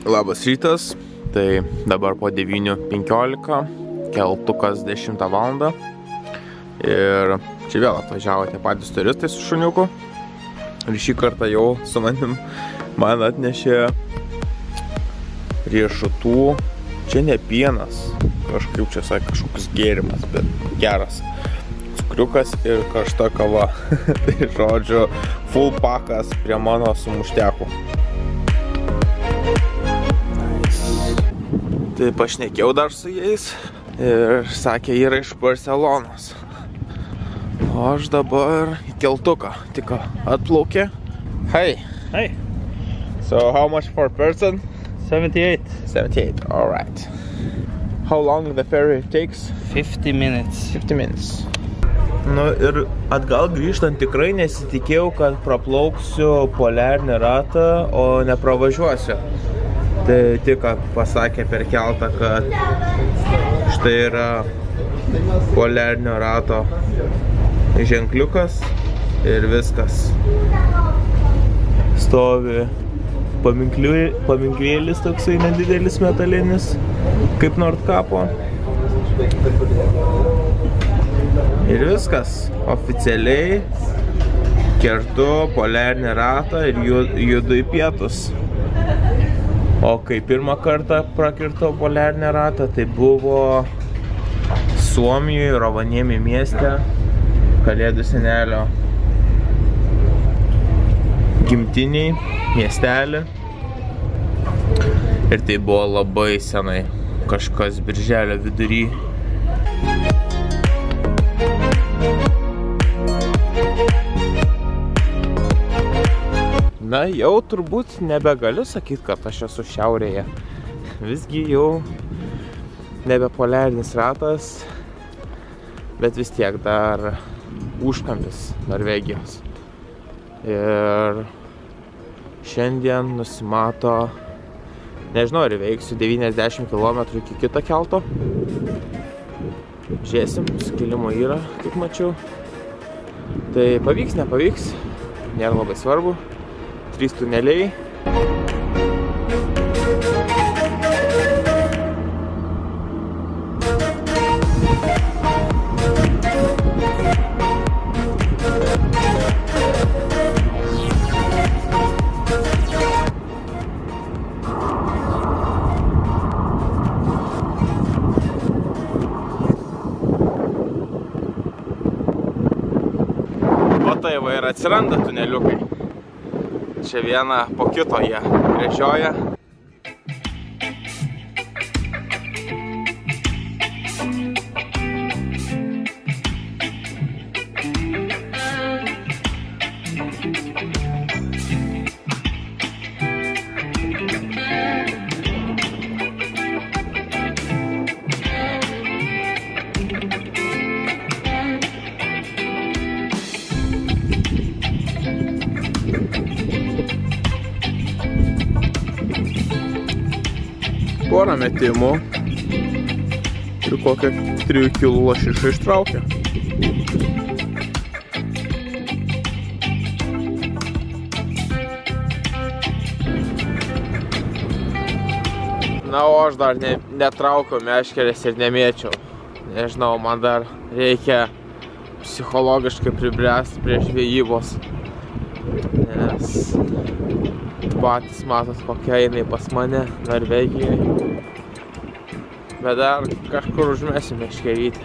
Labas rytas, tai dabar po 9:15, keltukas 10 valandą. Ir čia vėl atvažiavo tie patys turistai su šuniuku. Ir šį kartą jau su manim man atnešė riešutų. Čia ne pienas, kažkaip čia sakė kažkoks gėrimas, bet geras. Cukriukas ir karšta kava. Tai žodžiu, full pakas prie mano sumuštekų. Tai pašnekėjau dar su jais ir sakė, yra iš Barcelonos. O aš dabar į keltuką tik atplaukė. Hey. Hey. So how much for person? 78. 78, alright. How long the ferry takes? 50 minutes. 50 minutes. Nu ir atgal grįžtant tikrai nesitikėjau, kad praplauksiu poliarinį ratą, o nepravažiuosiu. Tai tik pasakė per keltą, kad štai yra poliarinio rato ženkliukas ir viskas. Stovi paminklėlis toksai nedidelis metalinis, kaip Nordkapo. Ir viskas. Oficialiai kertu poliarinį ratą ir judu į pietus. O kai pirmą kartą prakirtau poliarinį ratą, tai buvo Suomijoje, Rovaniemi mieste, Kalėdų senelio gimtiniai, miestelį. Ir tai buvo labai senai, kažkas birželio vidury. Na, jau turbūt nebegaliu sakyti, kad aš esu šiaurėje. Visgi jau nebe poliarinis ratas, bet vis tiek dar užkampis Norvegijos. Ir šiandien nusimato, nežinau, ar veiksiu 90 km iki kito kelto. Žiūrėsim, skilimo yra, kaip mačiau. Tai pavyks, nepavyks, nėra labai svarbu. 3 tuneliai. O tai va ir atsiranda tuneliukai. Čia vieną po kito jie gręžioja. Porą metimų ir kokią 3 kilų lašišą ištraukia. Na, o aš dar netraukiau meškerės ir nemėčiau. Nežinau, man dar reikia psichologiškai pribręsti prie žvejybos. Nes patys matot, kokia jinai pas mane Norvegijoje. Bet dar kažkur užmesiu meškerytę.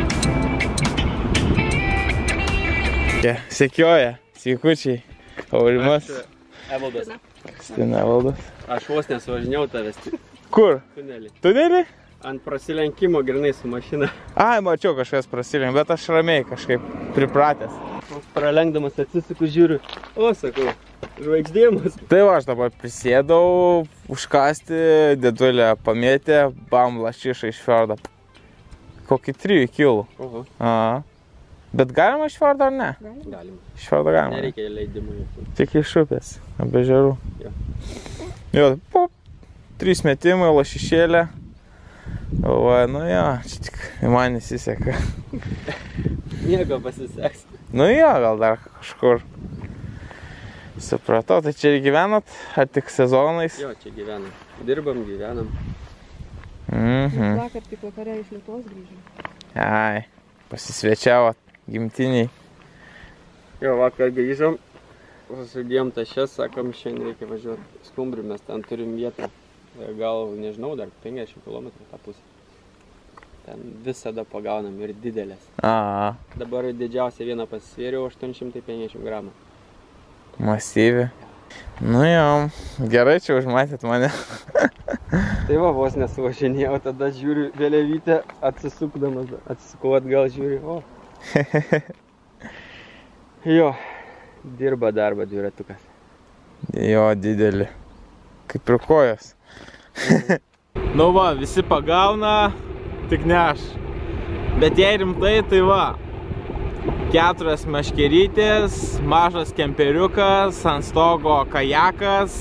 Sekioja, sveikučiai. Aurimas. Evaldas. Kristina Evaldas. Aš vos nesuvažinėjau tavęs. Kur? Tunelį. Tunelį? Ant prasilenkimo grinai su mašina. Ai, mačiau kažkas prasilenk, bet aš ramiai kažkaip pripratęs. Pralenkdamas atsisuku žiūriu. O, sakau, žvaigždėjimas. Tai va, aš dabar prisėdau, užkasti, dėdulę pamėtė, bam, lašišą iš fjordo. Kokį 3 kilų. Oho. Aha. Bet galima iš fjordo ar ne? Galima. Iš fjordo galima. Nereikia leidimų. Tik iš upės, be ežerų. Jo. Jo, pop, 3 metimai, lašišėlė. Va, nu jo, čia tik man nesiseka. Nieko pasiseks. Nu jo, gal dar kažkur Supratau, tai čia ir gyvenat, ar tik sezonais? Jo, čia gyvenam. Dirbam, gyvenam. Vakar tik vakare iš Lietuvos grįžom. Ai, pasisvečiavot gimtiniai. Jo, vakar grįžom, susidėjom tašes, sakom, šiandien reikia važiuoti Skumbrių, mes ten turim vietą. Gal, nežinau, dar 50 km tą pusę. Ten visada pagaunam ir didelės. Dabar didžiausia vieną pasisvėriau 850 gramų. Masyvi. Nu jau, gerai čia užmatėt mane. Tai va, vos nesuvažinėjau, tada žiūriu vėliavytę, atsisukau atgal, žiūriu, o. Jo, dirba darbą dviratukas. Jo, didelį. Kaip ir kojos. Nu va, visi pagauna, tik ne aš. Bet jei rimtai, tai va. 4 meškerytės, mažas kemperiukas, ant stogo kajakas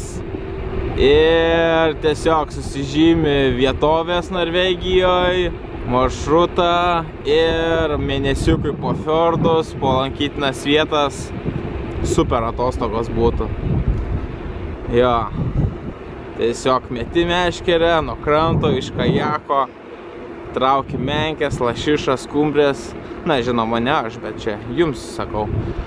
ir tiesiog susižymi vietovės Norvegijoje, maršrutą ir mėnesiukui po fjordus, po lankytinas vietas. Super atostogos būtų. Jo, tiesiog meti meškerę nuo kranto iš kajako, trauki menkės, lašišas, skumbrės. Na, žinoma, ne aš, bet čia jums sakau.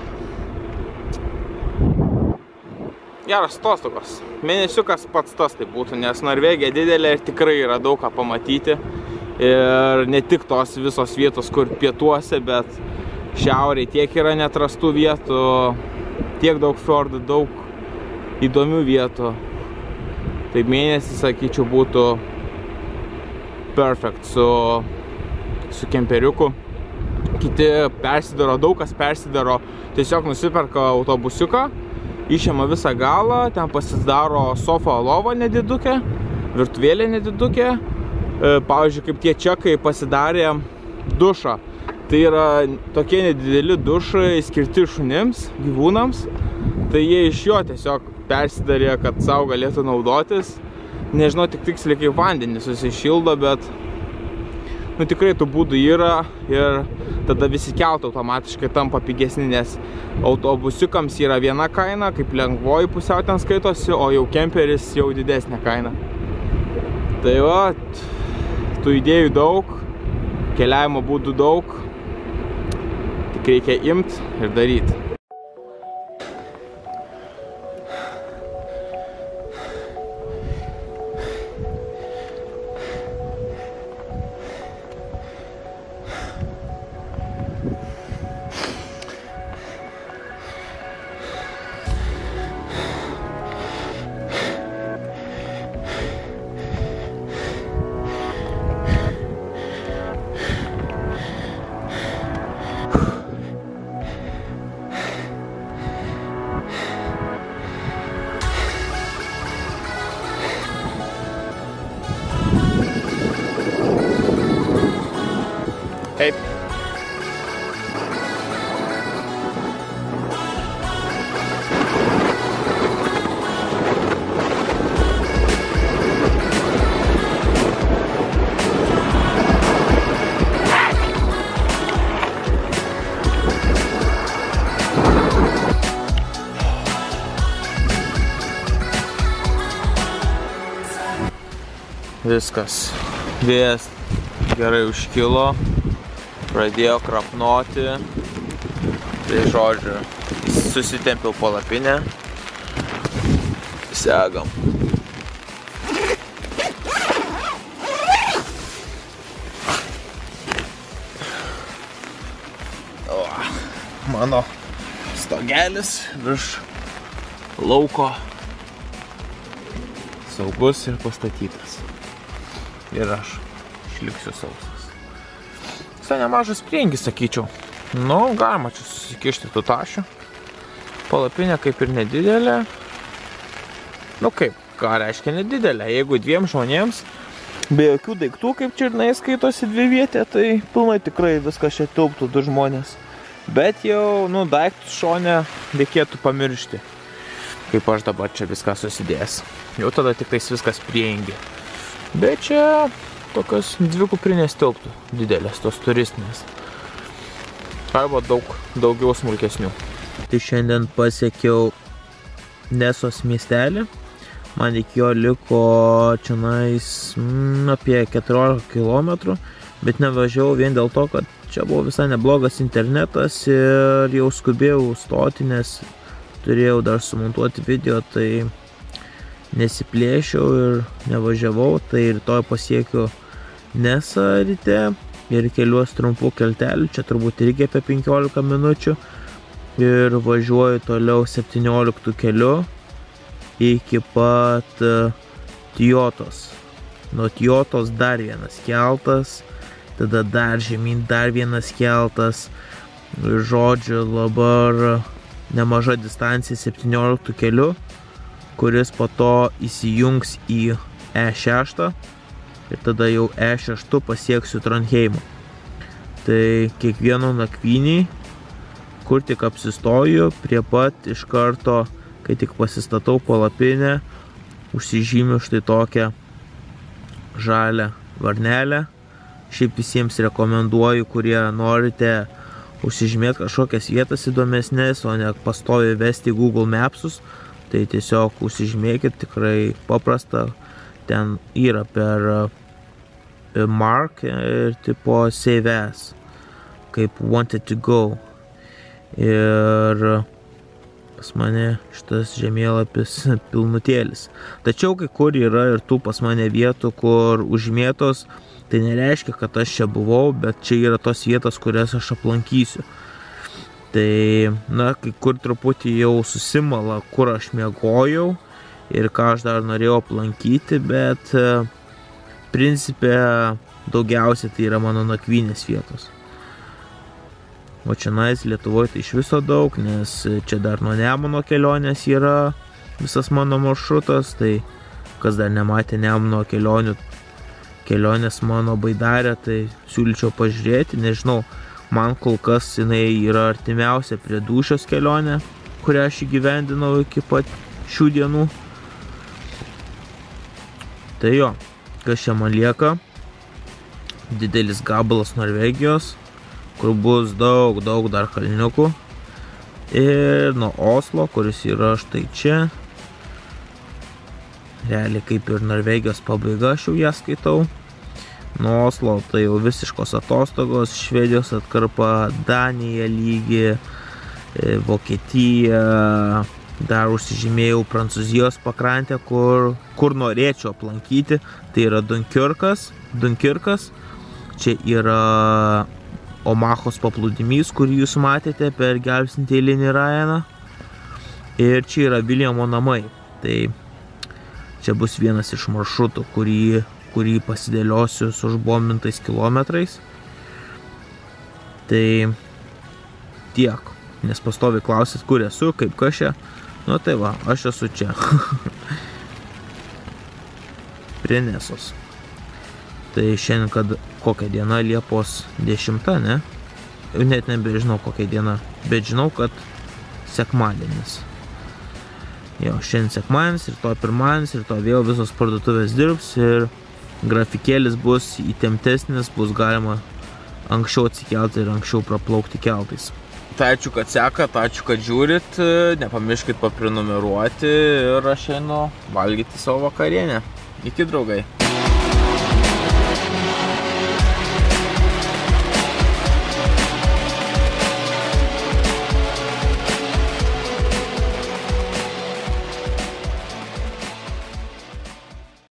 Geras atostogos. Mėnesiukas pats tas tai būtų, nes Norvegija didelė ir tikrai yra daug ką pamatyti. Ir ne tik tos visos vietos, kur pietuose, bet šiauriai tiek yra neatrastų vietų, tiek daug fjordų, daug įdomių vietų. Tai mėnesį, sakyčiau, būtų perfect su kemperiuku. Kiti persidaro, daug kas persidaro, tiesiog nusiperka autobusiuką, išėma visą galą, ten pasidaro sofą lovą nedidukę, virtuvėlė nedidukę. Pavyzdžiui, kaip tie čekai pasidarė dušą. Tai yra tokie nedideli dušai skirti šunims, gyvūnams. Tai jie iš jo tiesiog persidarė, kad savo galėtų naudotis. Nežinau tik tiksliai kaip vandenį susišildo, bet nu tikrai tų būdų yra ir tada visi keltai automatiškai tampa pigesni, nes autobusiukams yra viena kaina, kaip lengvoji pusiau ten skaitosi, o jau kemperis jau didesnė kaina. Tai va, tų idėjų daug, keliavimo būdų daug, tik reikia imt ir daryti. Taip. Viskas. Vėjas gerai užkilo. Pradėjo krapnoti, tai žodžiu, susitempiau palapinę, segam. O, mano stogelis virš lauko saugus ir pastatytas. Ir aš išliksiu sausas. Tai nemažas priengis, sakyčiau. Nu, galima čia susikišti tų tašių. Palapinė kaip ir nedidelė. Nu kaip, ką reiškia nedidelė? Jeigu 2 žmonėms, be jokių daiktų, kaip čia ir skaitosi 2 vietė, tai pilnai tikrai viskas čia tilptų 2 žmonės. Bet jau, nu, daiktus šone reikėtų pamiršti. Kaip aš dabar čia viską susidėjęs. Jau tada tik tais viskas priengi. Bet čia tokios 2 kuprinės tilptų, didelės, tos turistinės. Arba daugiau smulkesnių. Tai šiandien pasiekiau Nesos miestelį. Man iki jo liko čionais apie 14 km, bet nevažiavau vien dėl to, kad čia buvo visai neblogas internetas ir jau skubėjau stoti, nes turėjau dar sumontuoti video, tai nesiplėšiau ir nevažiavau. Tai rytoj pasiekiu Nesą ryte ir keliuos trumpų keltelių, čia turbūt irgi apie 15 minučių. Ir važiuoju toliau 17 keliu iki pat Tijotos. Nuo Tijotos dar vienas keltas, tada dar žemyn dar vienas keltas. Žodžiu, dabar nemaža distancija 17 keliu, kuris po to įsijungs į E6 ir tada jau E6 pasieksiu Trondheimą. Tai kiekvieno nakvyniai, kur tik apsistoju, prie pat iš karto, kai tik pasistatau palapinę, užsižymiu štai tokią žalią varnelę. Šiaip visiems rekomenduoju, kurie norite užsižymėti kažkokias vietas įdomesnės, o ne pastoviai vesti Google Mapsus, tai tiesiog užsižymėkit, tikrai paprasta. Ten yra per Mark ir tipo Save As, kaip Wanted to Go. Ir pas mane šitas žemėlapis pilnutėlis. Tačiau kai kur yra ir tų pas mane vietų, kur užmėtos, tai nereiškia, kad aš čia buvau, bet čia yra tos vietos, kurias aš aplankysiu. Tai, kai kur truputį jau susimala, kur aš miegojau ir ką aš dar norėjau aplankyti, bet principe daugiausiai tai yra mano nakvynės vietos. O čianais Lietuvoje tai iš viso daug, nes čia dar nuo Nemuno kelionės yra visas mano maršrutas, tai kas dar nematė Nemuno kelionės mano Baidarę, tai siūlyčiau pažiūrėti. Nežinau, man kol kas jinai yra artimiausia prie Dūšios kelionė, kurią aš įgyvendinau iki pat šių dienų. Tai jo, kas čia man lieka? Didelis gabalas Norvegijos, kur bus daug dar kalniukų. Ir nuo Oslo, kuris yra štai čia. Realiai kaip ir Norvegijos pabaiga, aš jau ją skaitau. Nuo Oslo tai jau visiškos atostogos, Švedijos atkarpa, Danija lygi, Vokietija. Dar užsižymėjau Prancūzijos pakrantę, kur norėčiau aplankyti. Tai yra Dunkirkas. Čia yra Omachos paplūdimys, kurį jūs matėte per Gelbstintį eilinį Ryaną. Ir čia yra Viljamo namai. Tai čia bus vienas iš maršrutų, kurį pasidėliosiu su užbombintais kilometrais. Tai tiek. Nes pastoviai klausit, kur esu, kaip kas čia. Nu tai va, aš esu čia. Prie Nesos. Tai šiandien, kad kokia diena, Liepos 10, ne? Net nebežinau kokia diena, bet žinau, kad sekmadienis. Jo, šiandien sekmadienis, rytoj pirmadienis, rytoj vėl visos parduotuvės dirbs ir grafikėlis bus įtemptesnis, bus galima anksčiau atsikelti ir anksčiau praplaukti keltais. Tai ačiū, kad sekat, ačiū, kad žiūrit, nepamirškit paprenumeruoti ir aš einu valgyti savo vakarienę. Iki, draugai.